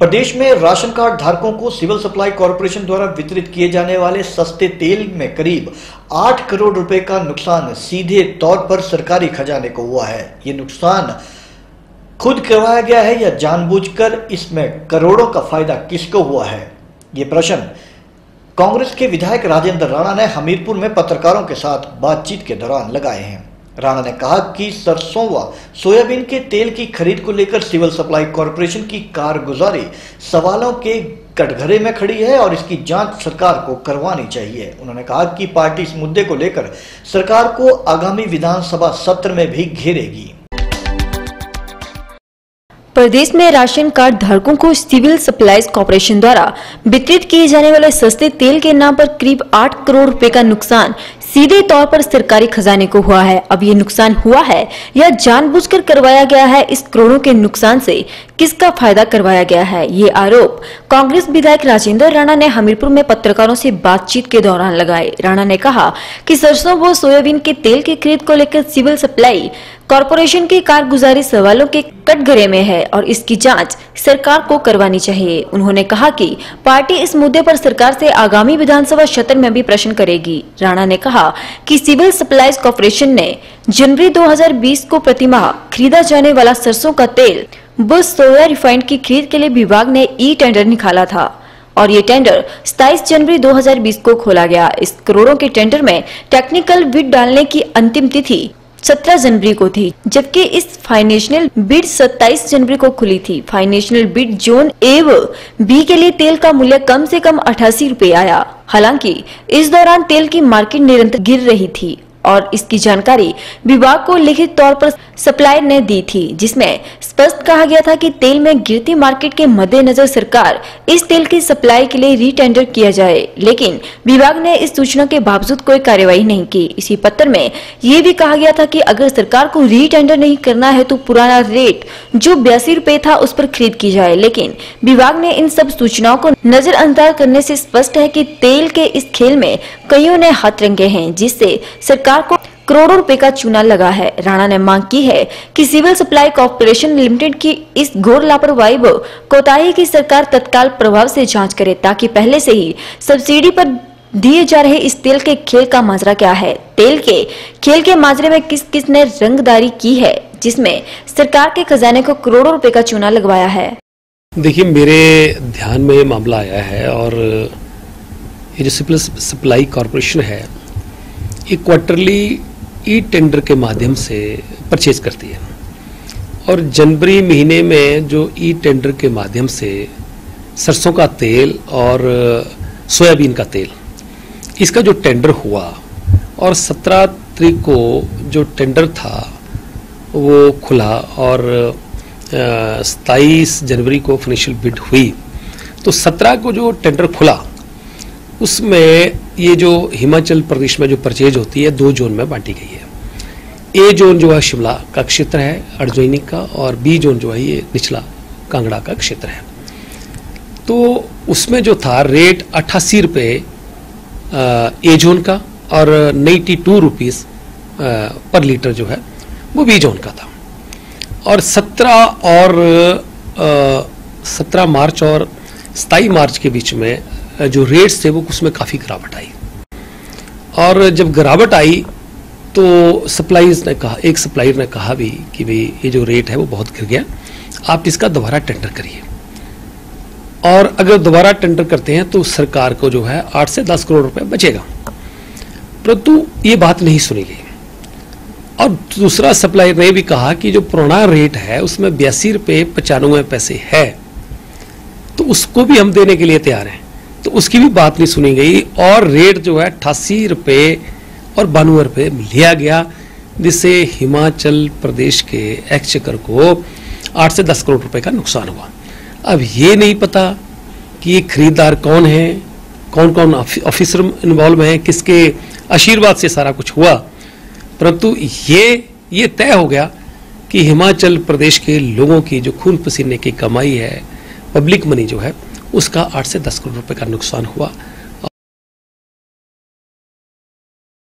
प्रदेश में ration card धारकों को सिविल सप्लाई कॉर्पोरेशन द्वारा वितरित किए जाने वाले सस्ते तेल में करीब 8 करोड़ रुपए का नुकसान सीधे तौर पर सरकारी खजाने को हुआ है। ये नुकसान खुद करवाया गया है या जानबूझकर? इसमें करोड़ों का फायदा किसको हुआ है? ये प्रश्न कांग्रेस के विधायक राजेंद्र राणा ने हमीरपुर में पत्रकारों के साथ बातचीत के दौरान लगाए हैं। राणा ने कहा कि सरसों व सोयाबीन के तेल की खरीद को लेकर सिविल सप्लाई कॉर्पोरेशन की कारगुजारी सवालों के कटघरे में खड़ी है और इसकी जांच सरकार को करवानी चाहिए। उन्होंने कहा कि पार्टी इस मुद्दे को लेकर सरकार को आगामी विधानसभा सत्र में भी घेरेगी। प्रदेश में राशन कार्ड धारकों को सिविल सप्लाईज कॉर्पोरेशन द्वारा वितरित किए जाने वाले सस्ते तेल के नाम पर करीब 8 करोड़ रुपए का नुकसान सीधे तौर पर सरकारी खजाने को हुआ है। अब ये नुकसान हुआ है या जानबूझकर करवाया गया है? इस करोड़ों के नुकसान से किसका फायदा करवाया गया है? ये आरोप कांग्रेस विधायक राजेंद्र राणा ने हमीरपुर में पत्रकारों से बातचीत के दौरान लगाए। राणा ने कहा कि सरसों व सोयाबीन के तेल की खरीद को लेकर सिविल सप्लाई कॉर्पोरेशन की कारगुजारी सवालों के कटघरे में है और इसकी जांच सरकार को करवानी चाहिए। उन्होंने कहा कि पार्टी इस मुद्दे पर सरकार से आगामी विधानसभा सत्र में भी प्रश्न करेगी। राणा ने कहा कि सिविल सप्लाईज कॉर्पोरेशन ने जनवरी 2020 को प्रतिमाह खरीदा जाने वाला सरसों का तेल व सोया रिफाइंड की खरीद के लिए विभाग ने ई टेंडर निकाला था और ये टेंडर 27 जनवरी 2020 को खोला गया। इस करोड़ों के टेंडर में टेक्निकल बिड डालने की अंतिम तिथि 17 जनवरी को थी, जबकि इस फाइनेंशियल बिड 27 जनवरी को खुली थी। फाइनेंशियल बिड जोन ए व बी के लिए तेल का मूल्य कम से कम 88 रुपए आया। हालांकि इस दौरान तेल की मार्केट निरंतर गिर रही थी और इसकी जानकारी विभाग को लिखित तौर पर सप्लायर ने दी थी, जिसमें स्पष्ट कहा गया था कि तेल में गिरती मार्केट के मद्देनजर सरकार इस तेल की सप्लाई के लिए रीटेंडर किया जाए, लेकिन विभाग ने इस सूचना के बावजूद कोई कार्यवाही नहीं की। इसी पत्र में ये भी कहा गया था कि अगर सरकार को रीटेंडर नहीं करना है तो पुराना रेट जो 82 रुपए था उस पर खरीद की जाए, लेकिन विभाग ने इन सब सूचनाओं को नजरअंदाज करने से स्पष्ट है कि तेल के इस खेल में कईयों ने हाथ रंगे हैं, जिससे सरकार को करोड़ों रुपए का चूना लगा है। राणा ने मांग की है कि सिविल सप्लाई कॉर्पोरेशन लिमिटेड की इस घोर लापरवाही व कोताही की सरकार तत्काल प्रभाव से जांच करे, ताकि पहले से ही सब्सिडी पर दिए जा रहे इस तेल के खेल का माजरा क्या है। तेल के खेल के माजरे में किस किस ने रंगदारी की है, जिसमें सरकार के खजाने को करोड़ों रुपए का चूना लगवाया है। देखिए, मेरे ध्यान में ये मामला आया है और ये जो सिविल सप्लाई कॉर्पोरेशन है ये क्वार्टरली ई टेंडर के माध्यम से परचेज करती है और जनवरी महीने में जो ई टेंडर के माध्यम से सरसों का तेल और सोयाबीन का तेल इसका जो टेंडर हुआ और 17 तारीख को जो टेंडर था वो खुला और 27 जनवरी को फाइनेंशियल बिड हुई, तो 17 को जो टेंडर खुला उसमें ये जो हिमाचल प्रदेश में जो परचेज होती है 2 जोन में बांटी गई है। ए जोन जो है शिमला का क्षेत्र है अर्जोइनिक का और बी जोन जो है ये निचला कांगड़ा का क्षेत्र है। तो उसमें जो था रेट 88 रुपये ए जोन का और 92 रुपीज़ पर लीटर जो है वो बी जोन का था। और 17 मार्च और 27 मार्च के बीच में जो रेट्स थे वो उसमें काफ़ी गिरावट आई और जब गिरावट आई तो सप्लाईज ने कहा, एक सप्लायर ने कहा भी कि भाई ये जो रेट है वो बहुत गिर गया, आप इसका दोबारा टेंडर करिए और अगर दोबारा टेंडर करते हैं तो सरकार को जो है 8 से 10 करोड़ रुपए बचेगा। परंतु ये बात नहीं सुनी गई और दूसरा सप्लायर ने भी कहा कि जो पुराना रेट है उसमें 82 रुपये 95 पैसे है तो उसको भी हम देने के लिए तैयार हैं, तो उसकी भी बात नहीं सुनी गई और रेट जो है 88 रुपये और 92 रुपये लिया गया, जिससे हिमाचल प्रदेश के एक्सचेकर को 8 से 10 करोड़ रुपए का नुकसान हुआ। अब ये नहीं पता कि ये खरीदार कौन है, कौन कौन ऑफिसर इन्वॉल्व हैं, किसके आशीर्वाद से सारा कुछ हुआ, परंतु ये तय हो गया कि हिमाचल प्रदेश के लोगों की जो खून पसीने की कमाई है, पब्लिक मनी जो है, उसका 8 से 10 करोड़ रुपए का नुकसान हुआ।